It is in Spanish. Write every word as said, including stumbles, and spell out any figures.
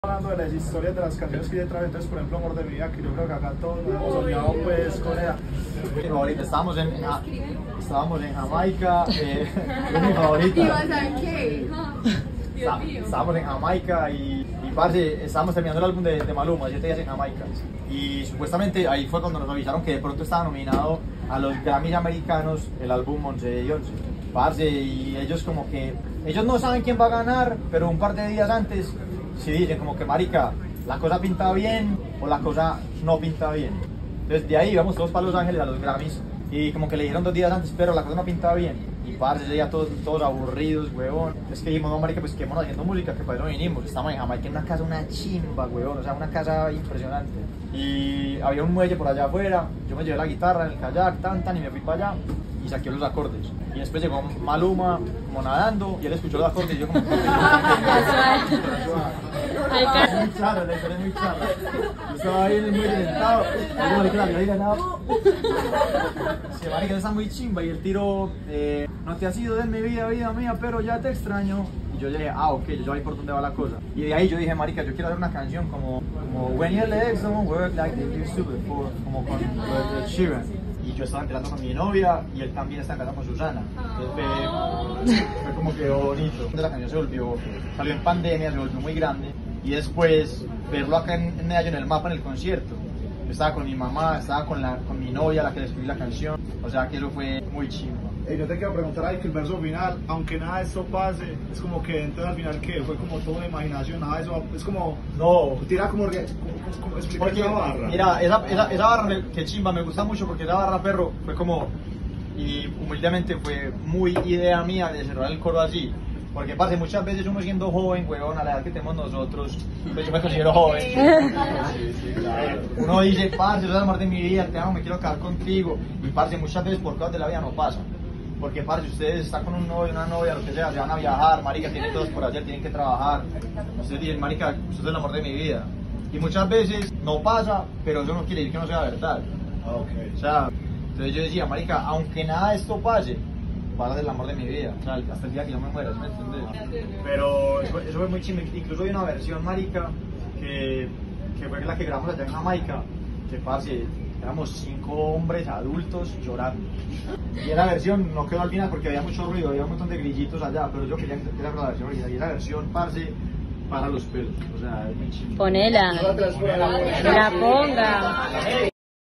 Hablando de las historias de las canciones que yo traje, entonces por ejemplo Amor de mi vida, que yo creo que acá todos lo hemos soñado pues con ella. Mi favorita, estábamos en, en, estábamos en Jamaica, eh, es mi favorita. ¿Ibas a qué? Está, estábamos en Jamaica y, y parce, estábamos terminando el álbum de, de Maluma, siete días en Jamaica. Y supuestamente ahí fue cuando nos avisaron que de pronto estaba nominado a los Grammys americanos el álbum once y once. Parce, y ellos como que, ellos no saben quién va a ganar, pero un par de días antes sí dicen como que marica, la cosa pinta bien o la cosa no pinta bien. Entonces de ahí íbamos todos para Los Ángeles a los Grammys y como que le dijeron dos días antes, pero la cosa no pinta bien. Y parce, ya todos, todos aburridos, huevón. Es que dijimos, no marica, pues quedémonos haciendo música, que para eso vinimos. Estamos en Jamaica en una casa, una chimba, huevón, o sea, una casa impresionante. Y había un muelle por allá afuera, yo me llevé la guitarra en el kayak, tan, tan, y me fui para allá y saqué los acordes. Y después llegó Maluma como nadando y él escuchó los acordes y yo como... Ay, es muy charra, la historia es muy charra. Yo estaba ahí en el muelle sentado, y yo marica la había ganado. Se marica está muy chimba y el tiro, eh, no te has ido de mi vida, vida mía, pero ya te extraño. Y yo dije, ah, ok, yo ya vi por dónde va la cosa. Y de ahí yo dije, marica, yo quiero hacer una canción como, como When Your Legs Don't Work Like They Used To Before, como con Ed Sheeran. Y yo estaba empezando con mi novia y él también está empezando con Susana. Entonces fue, fue como que bonito. La canción se volvió, salió en pandemia, se volvió muy grande. Y después verlo acá en, en Medellín, en el mapa, en el concierto. Yo estaba con mi mamá, estaba con, la, con mi novia, la que le escribí la canción. O sea que eso fue muy chimba. Y yo te quiero preguntar ahí que el verso final, aunque nada de esto pase, es como que entonces al final que fue como toda una imaginación, nada de eso, es como... No. Tira como... como, como explicar Porque, esa barra. mira, esa, esa, esa barra me, que chimba, me gusta mucho porque esa barra, perro, fue como... Y humildemente fue muy idea mía de cerrar el coro así. Porque, parce, muchas veces uno siendo joven, huevón, a la edad que tenemos nosotros, pues yo me considero joven. Sí, sí, claro. Uno dice, parce, tú eres el amor de mi vida, te amo, me quiero quedar contigo. Y, parce, muchas veces por cosas de la vida no pasa. Porque, parce, ustedes están con un novio, una novia, lo que sea, se van a viajar, marica, tienen todos por hacer, tienen que trabajar. Ustedes dicen, marica, usted es el amor de mi vida. Y muchas veces no pasa, pero eso no quiere decir que no sea verdad. Okay. O sea, entonces yo decía, marica, aunque nada de esto pase, vas a ser el amor de mi vida, o sea, hasta el día que yo me muera, ¿me entiendes? Pero eso, eso fue muy chimba, incluso hay una versión, marica, que, que fue la que grabamos allá en Jamaica, que parce, éramos cinco hombres adultos llorando. Y esa versión no quedó al final porque había mucho ruido, había un montón de grillitos allá, pero yo quería que era la versión original, y esa versión, parce, para los pelos, o sea, es muy chimba. Ponela, que la ponga.